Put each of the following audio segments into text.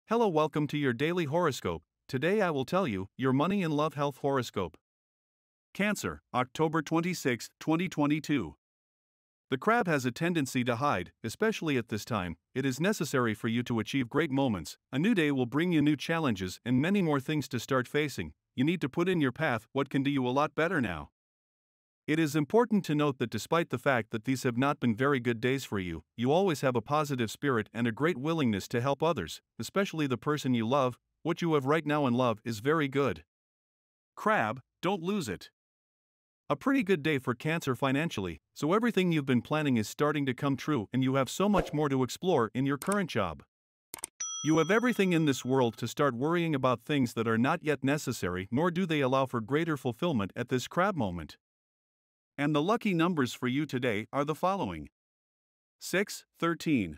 Hello, welcome to your daily horoscope. Today I will tell you your money and love health horoscope. Cancer, October 26, 2022. The crab has a tendency to hide, especially at this time. It is necessary for you to achieve great moments. A new day will bring you new challenges and many more things to start facing. You need to put in your path what can do you a lot better now. It is important to note that despite the fact that these have not been very good days for you, you always have a positive spirit and a great willingness to help others, especially the person you love. What you have right now in love is very good. Crab, don't lose it. A pretty good day for Cancer financially, so everything you've been planning is starting to come true and you have so much more to explore in your current job. You have everything in this world to start worrying about things that are not yet necessary, nor do they allow for greater fulfillment at this crab moment. And the lucky numbers for you today are the following: 6, 13,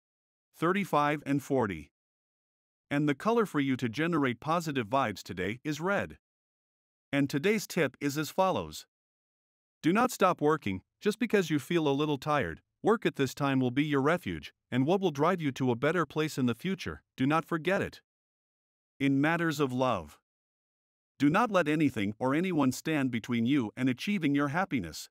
35, and 40. And the color for you to generate positive vibes today is red. And today's tip is as follows. Do not stop working just because you feel a little tired. Work at this time will be your refuge, and what will drive you to a better place in the future. Do not forget it. In matters of love, do not let anything or anyone stand between you and achieving your happiness.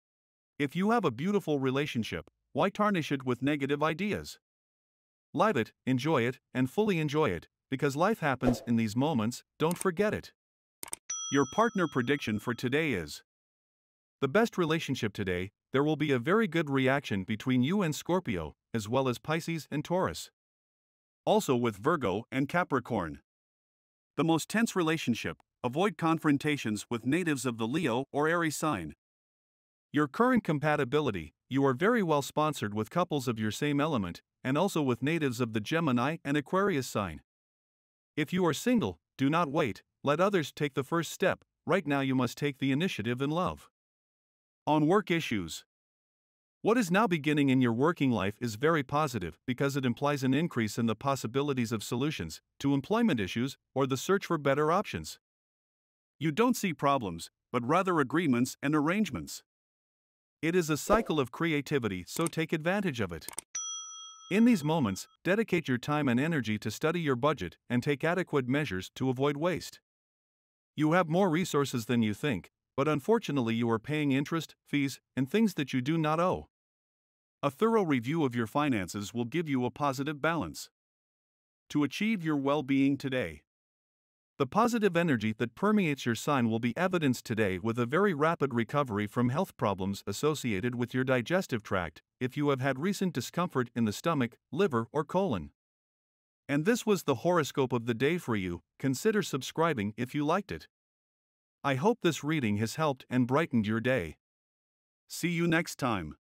If you have a beautiful relationship, why tarnish it with negative ideas? Live it, enjoy it, and fully enjoy it, because life happens in these moments. Don't forget it. Your partner prediction for today is the best relationship today. There will be a very good reaction between you and Scorpio, as well as Pisces and Taurus. Also with Virgo and Capricorn. The most tense relationship. Avoid confrontations with natives of the Leo or Aries sign. Your current compatibility. You are very well sponsored with couples of your same element, and also with natives of the Gemini and Aquarius sign. If you are single, do not wait, let others take the first step. Right now you must take the initiative in love. On work issues. What is now beginning in your working life is very positive because it implies an increase in the possibilities of solutions to employment issues or the search for better options. You don't see problems, but rather agreements and arrangements. It is a cycle of creativity, so take advantage of it. In these moments, dedicate your time and energy to study your budget and take adequate measures to avoid waste. You have more resources than you think, but unfortunately you are paying interest, fees, and things that you do not owe. A thorough review of your finances will give you a positive balance to achieve your well-being today. The positive energy that permeates your sign will be evidenced today with a very rapid recovery from health problems associated with your digestive tract, if you have had recent discomfort in the stomach, liver, or colon. And this was the horoscope of the day for you. Consider subscribing if you liked it. I hope this reading has helped and brightened your day. See you next time.